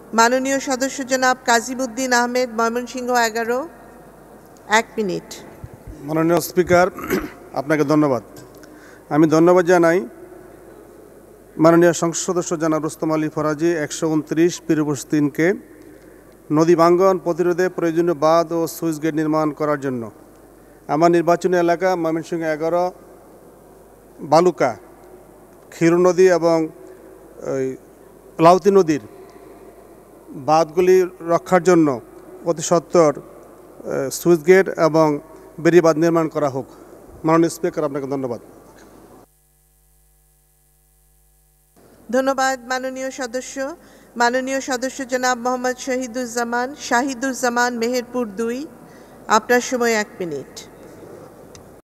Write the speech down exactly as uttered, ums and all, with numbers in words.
মাননীয় সদস্য জনাব কাজিমউদ্দিন আহমেদ, ময়মনসিংহ এগারো। এক মিনিট। মাননীয় স্পিকার, আপনাকে ধন্যবাদ। আমি ধন্যবাদ জানাই মাননীয় সংসদ সদস্য জনাব রুস্তম আলী ফরাজি একশো উনত্রিশ পিরুপুষ তিনকে নদী ভাঙ্গন প্রতিরোধে প্রয়োজনীয় বাঁধ ও সুইচ গেট নির্মাণ করার জন্য। আমার নির্বাচনী এলাকা ময়মনসিংহ এগারো বালুকা, ক্ষীর নদী এবং ওই লাউতি নদীর বাঁধগুলি রক্ষার জন্য অতি সত্বর সুইচ গেট এবং বেড়িবাঁধ নির্মাণ করা হোক। মাননীয় স্পিকার, আপনাকে ধন্যবাদ। ধন্যবাদ মাননীয় সদস্য। মাননীয় সদস্য জনাব মোহাম্মদ শহীদুজ্জামান শাহিদুজ্জামান মেহেরপুর দুই, আপনার সময় এক মিনিট।